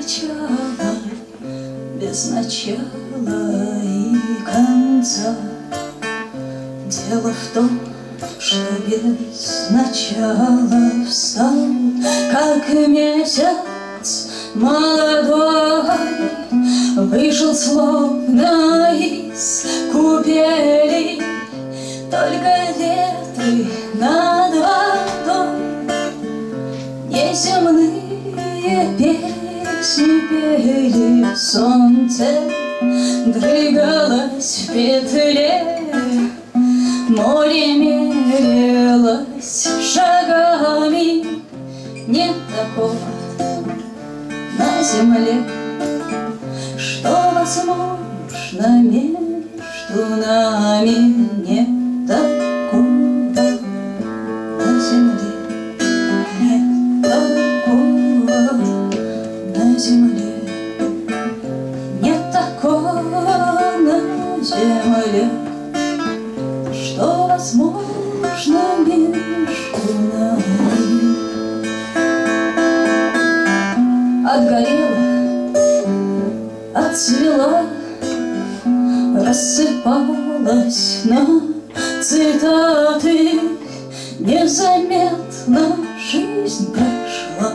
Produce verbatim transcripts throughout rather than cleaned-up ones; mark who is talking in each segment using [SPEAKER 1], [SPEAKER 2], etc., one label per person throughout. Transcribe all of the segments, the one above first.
[SPEAKER 1] начала, без начала и конца. Дело в том, что без начала встал, как месяц молодой, вышел словно из купели, только ветры над водой неземные песни пели. Солнце дрыгалось в петле, море мерилось шагами. Нет такого на земле, что возможно между нами. Нет такого на земле, нет такого на земле, нет такого на земле, что возможно между нами. Отгорела, отцвела, рассыпалась на цитаты. Незаметно жизнь прошла,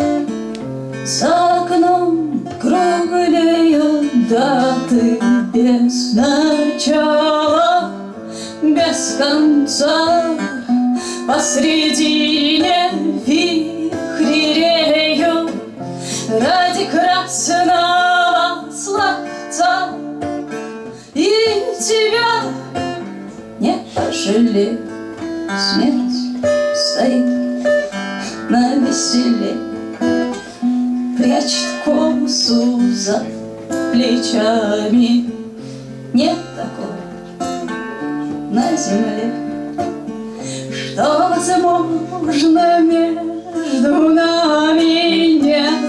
[SPEAKER 1] за окном круглеют даты. Без начала, без конца, посредине вихри реют ради красного словца. И тебя не пожалею, смерть стоит на веселе, прячет косу за плечами. Нет такого на земле, что возможно между нами. Нет.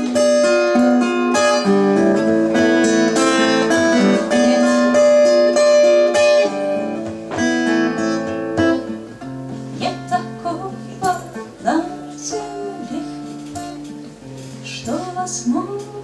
[SPEAKER 1] Нет такого на земле, что возможно